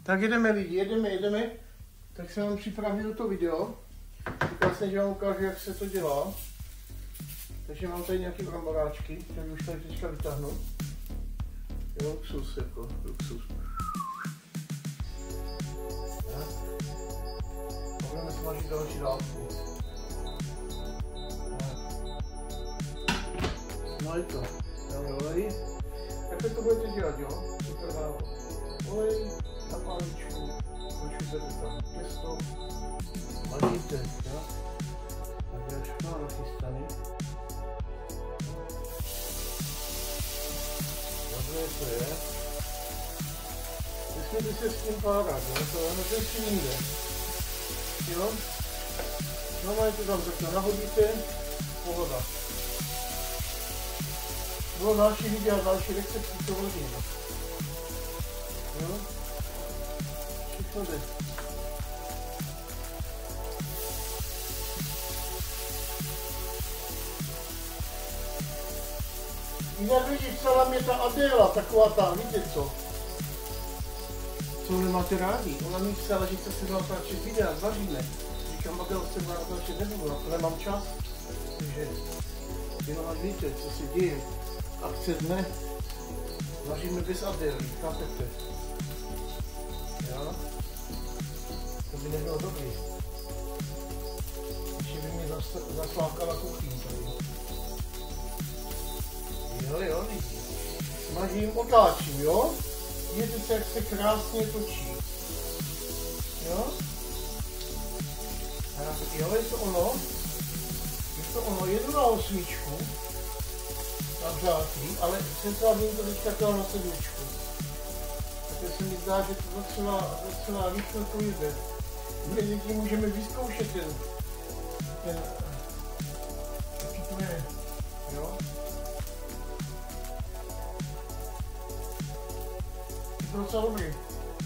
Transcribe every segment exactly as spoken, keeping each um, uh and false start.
Tak jedeme lidi, jedeme, jedeme. Tak jsem vám připravil to video. Říkal jsem, že vám ukážu, jak se to dělá. Takže mám tady nějaký bramboráčky, takže už tady teďka vytáhnu. Jo, luxus, jako luxus. Tak. A budeme smažit další dávku. No je to. Dáme olej. Takhle to budete dělat, jo? Super dávko. Olej na páničku. Počujete tam těsto. Malíte, jo? Takže až má nachystaný. Dobře to je. Nesmíte se s tím párat, jo? To je to ještě jinde. Jo? No máte tam takhle nahodíte. Pohoda. Bylo další video a další recepty, to hodím. Jo? Všechno jde. Jinak lidi, psala mě ta Adéla, taková ta, víte co? Co nemáte rádi? Ona mi psala, že chce se natáčet videa, zažíme. Říkám, Adéla, se natáčet nebudu, na to nemám čas. Takže jenom až víte, co se děje. Akce dne. Vaříme bez Adély, chápete? Jo? To by nebylo dobrý. Ještě by mě zaslákala kuchyň tady. Jo, jo, lidi. Smažím, otáčím, jo? Vidíte se, jak se krásně točí. Jo? A jo, je to ono. Je to ono, jedu na osmičku. Na žátý, ale přece bych to teďka dal na sedmičku. Takže se mi zdá, že to docela, docela rychle to jde. Mezi tím můžeme vyzkoušet ten, ten, jaký to je, jo? Je to docela dobrý.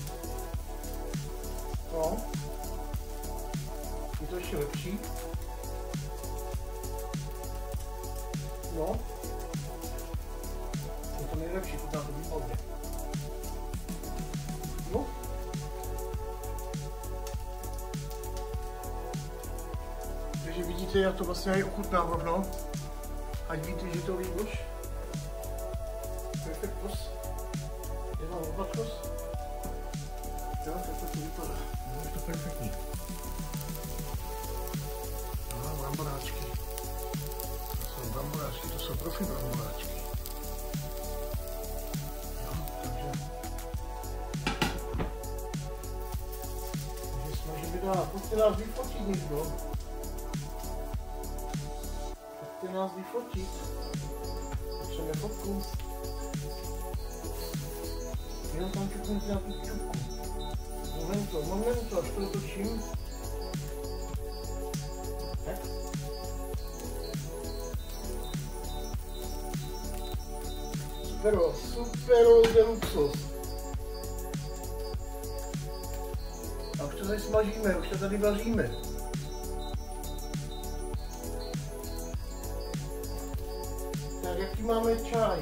No. Je to ještě lepší. No. Je to nejlepší, to tam to výborně. No. Takže vidíte, jak to vlastně aj ochutnám rovno. Ať víte, že to výbož. Perfektos. Jenom opatkos. Jo, takhle to vypadá. No, je to perfektní. No, bramboráčky. To jsou bramboráčky, to jsou profi bramboráčky. No, takže... Takže smažíme dál. Pojďte nás vyfotit někdo. Pojďte nás vyfotit. Potřebujeme fotku. Jenom tam čuknete na tu čupku. Momento, momento, až to dotočím. Tak. Supero, supero de luxus. A už to tady smažíme, už to tady vaříme. Tak, jaký máme čaj?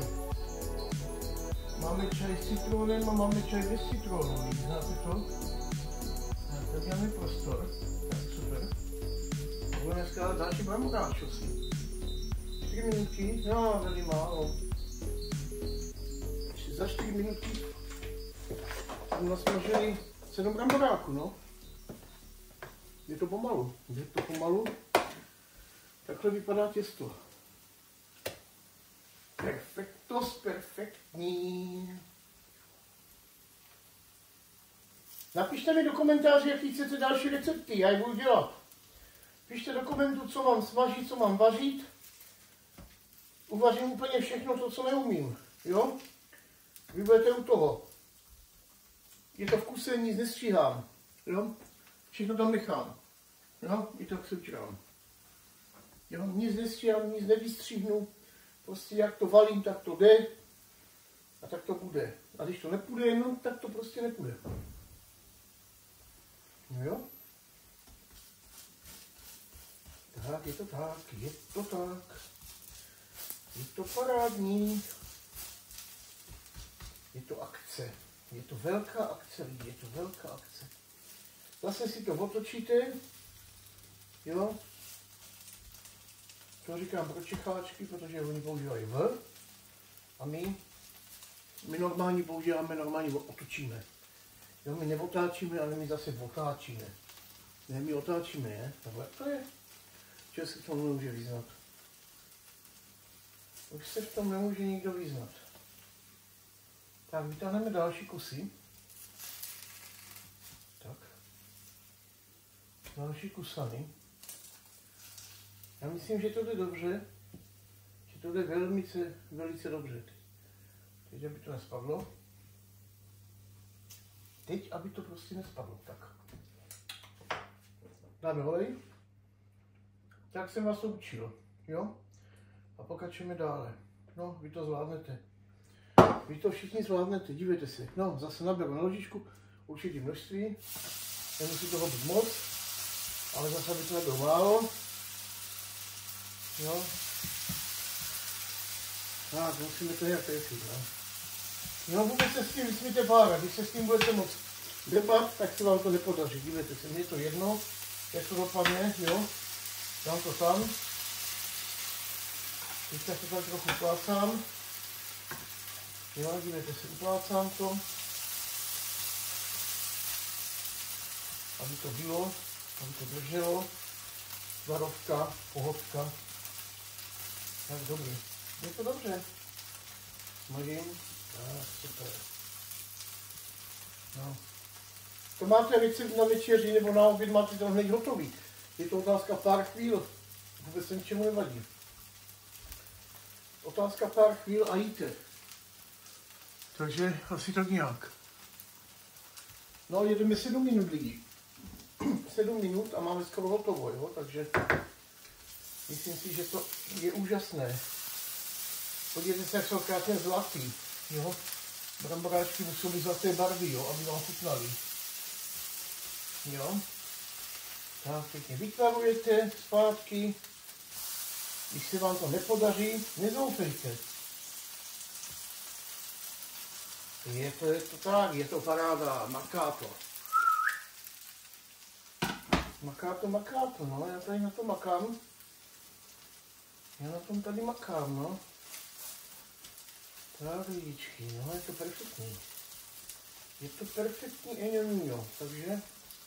Máme čaj s citronem a máme čaj bez citronu, znáte to? Tak, tak máme prostor, tak super. Budeme dneska dát další bramboráčky. čtyři minutky, no, velmi málo. Za čtyři minutky jsme nasmažili sedm bramboráků, no. Je to pomalu, je to pomalu. Takhle vypadá těsto. Perfektos, perfektní. Napište mi do komentáře, jaký chcete další recepty, já je budu dělat. Pište do komentů, co mám smažit, co mám vařit. Uvařím úplně všechno to, co neumím, jo? Vy budete u toho. Je to v kuse, nic nestříhám, jo? Všechno tam nechám, jo? I tak se učím. Jo? Nic nestříhám, nic nevystříhnu. Prostě jak to valím, tak to jde a tak to bude. A když to nepůjde, no, tak to prostě nepůjde. No jo? Tak, je to tak, je to tak. Je to parádní. Je to akce. Je to velká akce, lidi, je to velká akce. Zase si to otočíte, jo. To říkám pro Čecháčky, protože oni používají V. A my, my normálně používáme, normálně otočíme. Jo, my neotáčíme, ale my zase otáčíme. Ne, my otáčíme, ne? Takhle to je. Že se v tom nemůže vyznat. Už se v tom nemůže nikdo vyznat. Tak, vytáhneme další kusy. Tak. Další kusany. Já myslím, že to jde dobře. Že to jde velice, velice dobře. Teď, aby to nespadlo. Teď, aby to prostě nespadlo. Tak. Dáme olej. Tak jsem vás to učil. Jo? A pokračujeme dále. No, vy to zvládnete. Vy to všichni zvládnete, dívejte se. No, zase naberu na ložičku určitý množství. Nemusí toho být moc, ale zase by to nebylo málo. Jo. Tak, musíme to nějak trefit, no. Jo, vůbec se s tím vysmíte párat. Když se s tím budete moc drepat, tak se vám to nepodaří. Dívejte se, mně je to jedno, jak to dopadne, jo. Dám to tam. Teď se to tak trochu uplácám. Jo, dívejte se, uplácám to. Aby to bylo, aby to drželo. Zvarovka, pohodka. Tak dobrý. Je to dobře. Smažím. Tak, super. No. To máte recept na večeři nebo na oběd, máte to hned hotový. Je to otázka pár chvíl. Vůbec se ničemu nevadí. Otázka pár chvíl a jíte. Takže asi tak nějak. No, jedeme sedm minut lidí. sedm minut a máme skoro hotovo, jo? Takže myslím si, že to je úžasné. Podívejte se, jak jsou krásně zlatý, jo? Bramboráčky musí být zlaté barvy, jo? Aby vám chutnali. Jo? Tak pěkně vytvarujete zpátky. Když se vám to nepodaří, nezoufejte. Je to, je to tak, je to paráda, maká to. Maká to, maká to, no, já tady na to makám. Já na tom tady makám, no. Tak, lidičky, no, je to perfektní. Je to perfektní, eňonio, takže...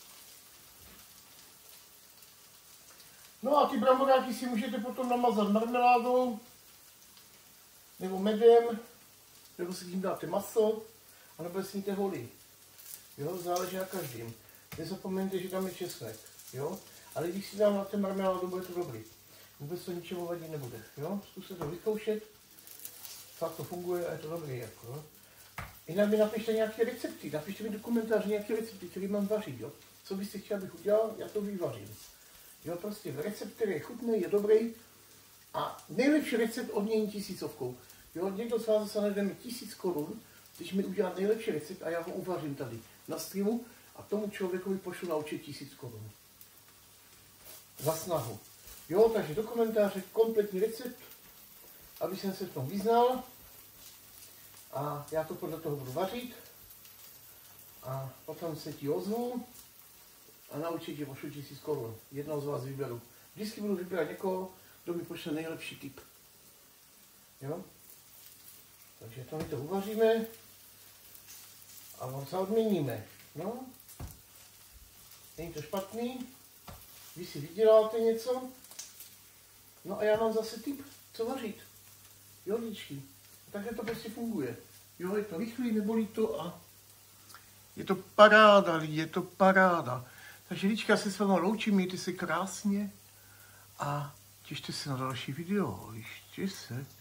No a ty bramboráky si můžete potom namazat marmeládou, nebo medem, nebo si tím dáte maso, anebo sníte holí. Jo, záleží na každým. Nezapomeňte, že tam je česnek, jo. Ale když si dám na ten marmeládu, bude to dobrý. Vůbec to ničemu vadit nebude, jo. Zkuste to vyzkoušet. Fakt to funguje a je to dobrý, jako, jo. Jinak mi napište nějaké recepty, napište mi do komentáře nějaké recepty, které mám vařit, jo. Co byste chtěli, abych udělal, já to vyvařím. Jo, prostě recept, který je chutný, je dobrý a nejlepší recept odmění tisícovkou. Jo, někdo z vás zase najde mi tisíc korun, když mi udělá nejlepší recept a já ho uvařím tady na streamu a tomu člověkovi pošlu naučit tisíc korun. Za snahu. Jo, takže do komentáře kompletní recept, aby jsem se v tom vyznal a já to podle toho budu vařit a potom se ti ozvu a naučit tě pošlu tisíc korun. Jednoho z vás vyberu. Vždycky budu vybírat někoho, kdo mi pošle nejlepší tip. Jo? Takže to my to uvaříme a on se odměníme. No, není to špatný, vy si vyděláte něco, no a já mám zase tip, co vařit. Jo, lidičky, takhle to prostě funguje. Jo, je to rychlý, nebolí to a je to paráda, lidi, je to paráda. Takže lidička, se s váma loučím, mějte se krásně a těšte se na další video. Ještě se.